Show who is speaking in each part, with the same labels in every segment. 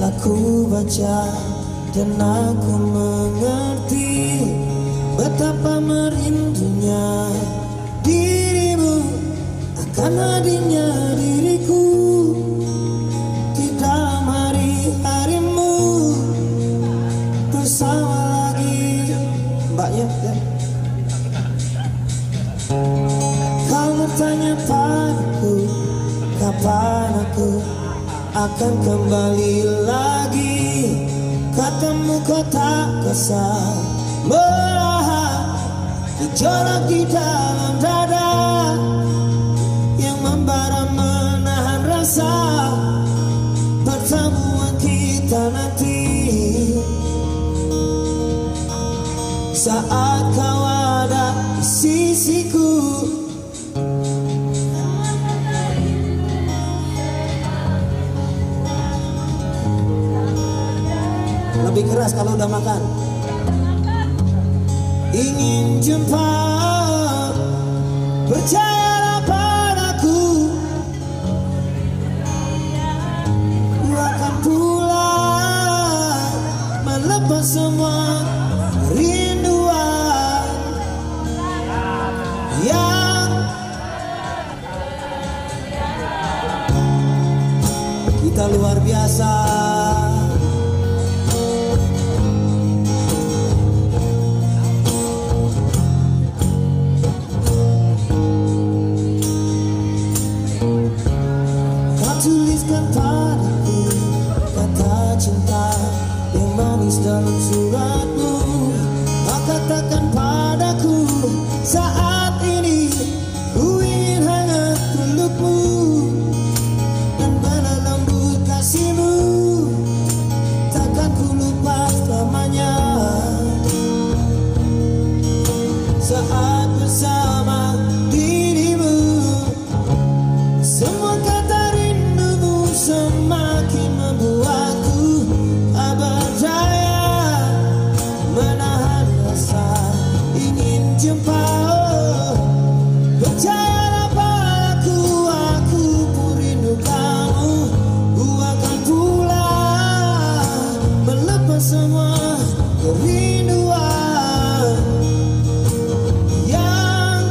Speaker 1: Aku baca dan aku mengerti betapa merindunya dirimu akan hadirnya diriku di dalam hari-harimu bersama lagi. Mbaknya ya. Kau bertanya padaku kapan aku akan kembali lagi. Katamu kau tak kesal melahap gejolak di dalam dada yang membara menahan rasa pertemuan kita nanti. Saat kau ada di sisiku, lebih keras kalau udah makan. Ingin jumpa, percayalah padaku, ku akan pulang melepas semua rinduan yang kita luar biasa. Tuliskan padaku kata cinta yang manis dalam suratmu. Kau katakan padaku saat ini ku ingin hangat pelukmu dan balas lembut kasihmu. Takkan ku lupa selamanya saat bersama dirimu. Semua semakin membuatku berdaya menahan rasa ingin jumpa. Percayalah padaku, aku pun rindu kamu. Ku akan pulang melepas semua kerinduan yang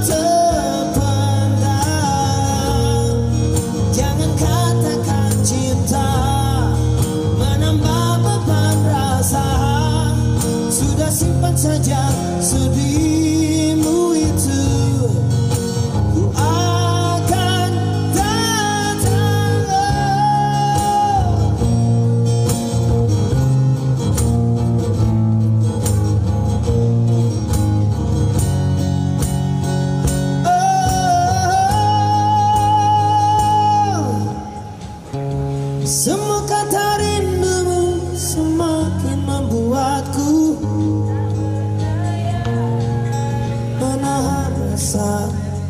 Speaker 1: terpendam. Jangan katakan cinta menambah beban rasa. Sudah simpan saja sedihmu itu. Ku akan datang. Semua kata rindumu semakin membuatku menahan rasa.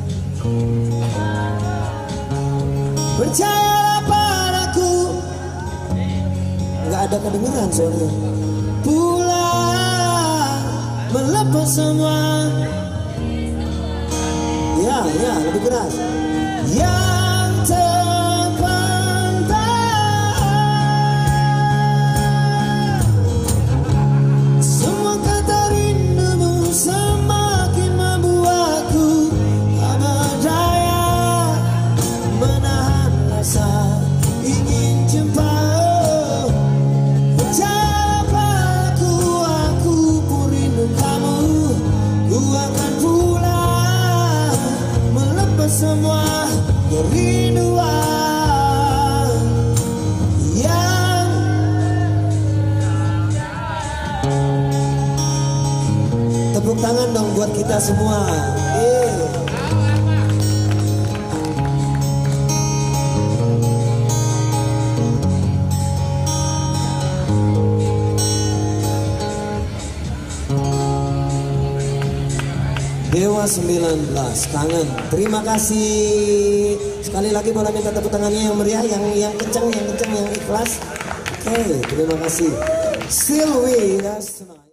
Speaker 1: Percayalah padaku, nggak ada kedengeran soalnya. Pulang melepas semua. Ya, lebih keras. Yang semakin membuatku berdaya menahan rasa ingin jumpa. Percayalah padaku, aku pun rindu kamu. Ku akan pulang melepas semua kerinduan yang tepuk tangan dong buat kita semua. Dewa 19 kangen. Terima kasih. Sekali lagi boleh minta tepuk tangannya yang meriah, yang kencang, yang ikhlas. Oke, terima kasih. Still with us tonight.